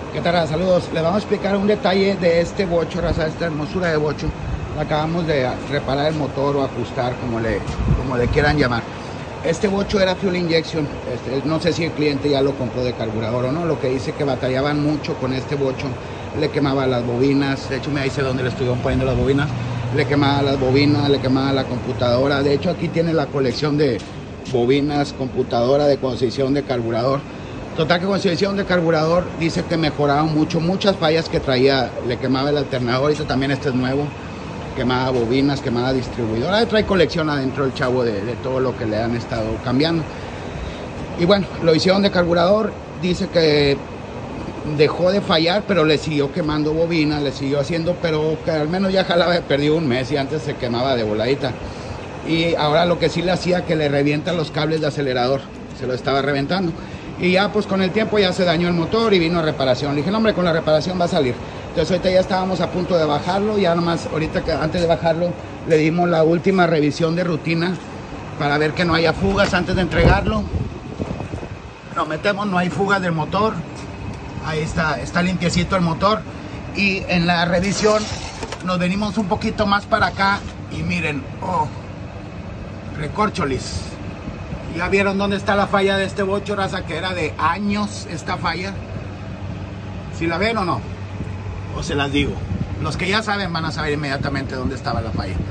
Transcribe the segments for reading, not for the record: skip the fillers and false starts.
¿Qué tal, raza? Saludos. Les vamos a explicar un detalle de este bocho, raza, esta hermosura de bocho. Acabamos de reparar el motor o ajustar, como le quieran llamar. Este bocho era fuel injection. No sé si el cliente ya lo compró de carburador o no. Lo que dice que batallaban mucho con este bocho. Le quemaba las bobinas. De hecho, me dice dónde le estuvieron poniendo las bobinas. Le quemaba las bobinas, le quemaba la computadora. De hecho, aquí tiene la colección de bobinas, computadora, de cuando se hicieron de carburador. Total que cuando se hicieron de carburador dice que mejoraron mucho, muchas fallas que traía, le quemaba el alternador. Ahorita también este es nuevo, quemaba bobinas, quemaba distribuidora, trae colección adentro el chavo de todo lo que le han estado cambiando. Y bueno, lo hicieron de carburador, dice que dejó de fallar, pero le siguió quemando bobinas, le siguió haciendo, pero que al menos ya jalaba, perdió un mes y antes se quemaba de voladita. Y ahora lo que sí le hacía, que le revientan los cables de acelerador, se lo estaba reventando. Y ya pues con el tiempo ya se dañó el motor y vino a reparación. Le dije, no hombre, con la reparación va a salir. Entonces ahorita ya estábamos a punto de bajarlo. Ya nomás ahorita que antes de bajarlo le dimos la última revisión de rutina para ver que no haya fugas antes de entregarlo. Lo metemos, no hay fugas del motor. Ahí está limpiecito el motor. Y en la revisión nos venimos un poquito más para acá y miren, oh, recorcholis. ¿Ya vieron dónde está la falla de este bocho, raza? Que era de años esta falla. ¿Si la ven o no? O se las digo. Los que ya saben van a saber inmediatamente dónde estaba la falla.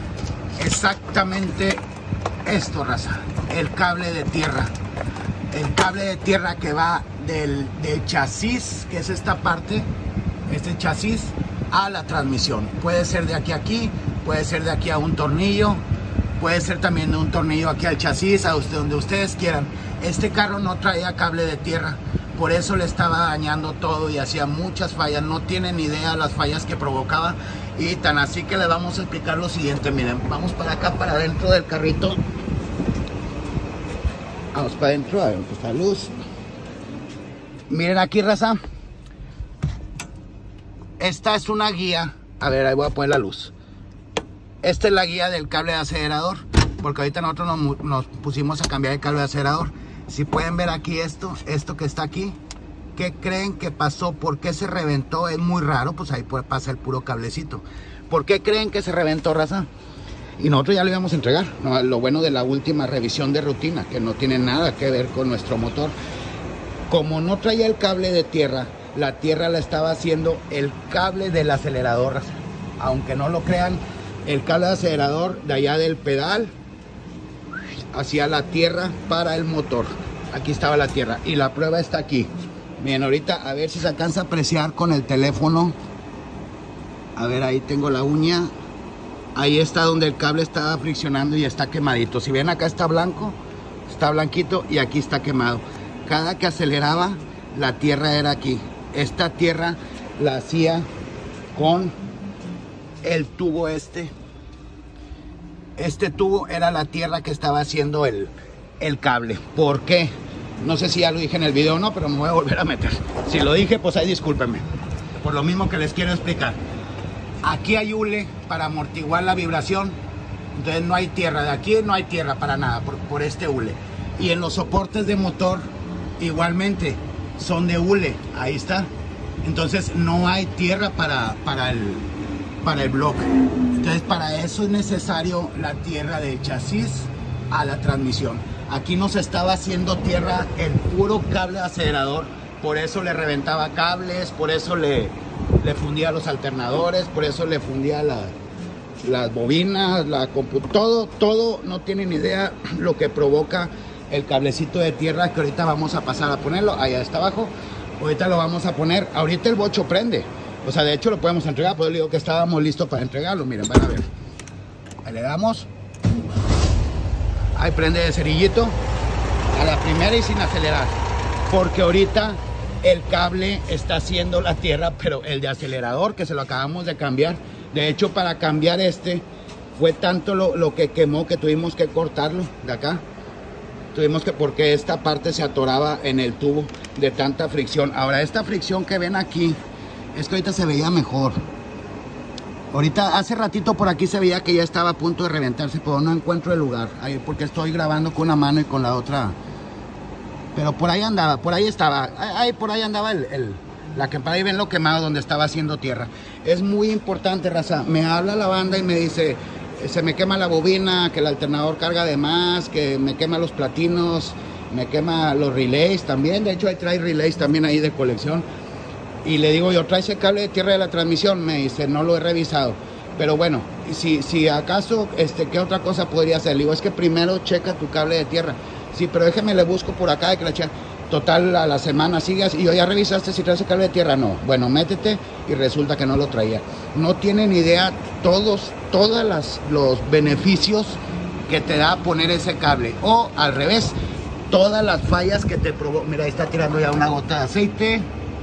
Exactamente esto, raza. El cable de tierra. El cable de tierra que va del chasis, que es esta parte, este chasis, a la transmisión. Puede ser de aquí a aquí, puede ser de aquí a un tornillo. Puede ser también de un tornillo aquí al chasis, a donde ustedes quieran. Este carro no traía cable de tierra, por eso le estaba dañando todo y hacía muchas fallas. No tienen idea las fallas que provocaba. Y tan así que les vamos a explicar lo siguiente. Miren, vamos para acá, para adentro del carrito. Vamos para adentro, a ver, pues la luz. Miren aquí, raza. Esta es una guía. A ver, ahí voy a poner la luz. Esta es la guía del cable de acelerador, porque ahorita nosotros nos pusimos a cambiar el cable de acelerador. Si pueden ver aquí esto que está aquí, ¿qué creen que pasó? ¿Por qué se reventó? Es muy raro, pues ahí pasa el puro cablecito. ¿Por qué creen que se reventó, raza? Y nosotros ya lo íbamos a entregar. No, lo bueno de la última revisión de rutina, que no tiene nada que ver con nuestro motor. Como no traía el cable de tierra, la tierra la estaba haciendo el cable del acelerador, raza. Aunque no lo crean, el cable de acelerador de allá del pedal hacia la tierra para el motor. Aquí estaba la tierra y la prueba está aquí. Miren, ahorita a ver si se alcanza a apreciar con el teléfono. A ver, ahí tengo la uña. Ahí está donde el cable estaba friccionando y está quemadito. Si ven, acá está blanco, está blanquito y aquí está quemado. Cada que aceleraba, la tierra era aquí. Esta tierra la hacía con el tubo este tubo era la tierra que estaba haciendo el cable. ¿Por qué? No sé si ya lo dije en el video o no, pero me voy a volver a meter. Si lo dije, pues ahí discúlpenme. Por lo mismo que les quiero explicar. Aquí hay hule para amortiguar la vibración. Entonces no hay tierra. De aquí no hay tierra para nada por este hule. Y en los soportes de motor igualmente son de hule. Ahí está. Entonces no hay tierra para el bloque. Entonces para eso es necesario la tierra del chasis a la transmisión. Aquí nos estaba haciendo tierra el puro cable de acelerador, por eso le reventaba cables, por eso le fundía los alternadores, por eso le fundía las bobinas, todo. No tienen idea lo que provoca el cablecito de tierra, que ahorita vamos a pasar a ponerlo. Allá está abajo, ahorita lo vamos a poner. Ahorita el bocho prende. O sea, de hecho lo podemos entregar, pues le digo que estábamos listos para entregarlo. Miren, van a ver. Ahí le damos. Ahí prende de cerillito. A la primera y sin acelerar. Porque ahorita el cable está haciendo la tierra, pero el de acelerador, que se lo acabamos de cambiar. De hecho, para cambiar fue tanto lo que quemó que tuvimos que cortarlo de acá. Tuvimos que, porque esta parte se atoraba en el tubo de tanta fricción. Ahora, esta fricción que ven aquí, es que ahorita se veía mejor. Ahorita, hace ratito por aquí se veía que ya estaba a punto de reventarse, pero no encuentro el lugar. Ahí, porque estoy grabando con una mano y con la otra. Pero por ahí andaba, por ahí estaba. Ahí, por ahí andaba La que para ahí ven lo quemado donde estaba haciendo tierra. Es muy importante, raza. Me habla la banda y me dice, se me quema la bobina, que el alternador carga de más, que me quema los platinos, me quema los relays también. De hecho, ahí trae relays también ahí de colección. Y le digo yo, ¿traes el cable de tierra de la transmisión? Me dice, no lo he revisado. Pero bueno, si acaso, ¿qué otra cosa podría hacer? Le digo, es que primero checa tu cable de tierra. Sí, pero déjeme, le busco por acá de que la cheque. Total, a la semana sigas y yo, ¿ya revisaste si traes el cable de tierra? No. Bueno, métete, y resulta que no lo traía. No tienen idea todos los beneficios que te da poner ese cable. O al revés, todas las fallas que te provoca. Mira, ahí está tirando ya una gota de aceite.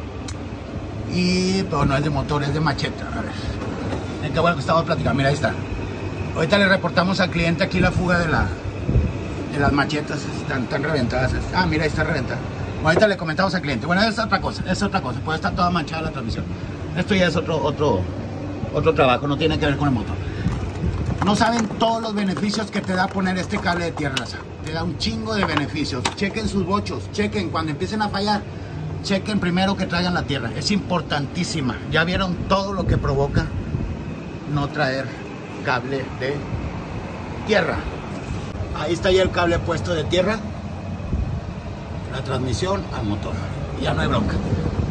Pero no es de motor, es de macheta. A ver. Qué bueno que estamos platicando. Mira, ahí está. Ahorita le reportamos al cliente aquí la fuga de las machetas. Están reventadas. Ah, mira, ahí está reventada. Ahorita le comentamos al cliente. Bueno, es otra cosa. Puede estar toda manchada la transmisión. Esto ya es otro trabajo. No tiene que ver con el motor. No saben todos los beneficios que te da poner este cable de tierra. Te da un chingo de beneficios. Chequen sus bochos. Chequen cuando empiecen a fallar. Chequen primero que traigan la tierra. Es importantísima. Ya vieron todo lo que provoca no traer cable de tierra. Ahí está ya el cable puesto de tierra. La transmisión al motor. Ya no hay bronca.